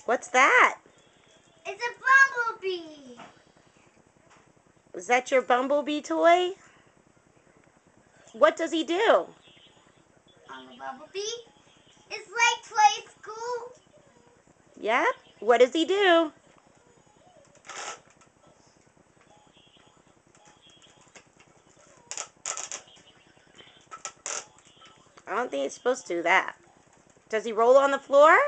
What's that? It's a bumblebee. Is that your bumblebee toy? What does he do? The bumblebee? It's like play school. Yep. What does he do? I don't think it's supposed to do that. Does he roll on the floor?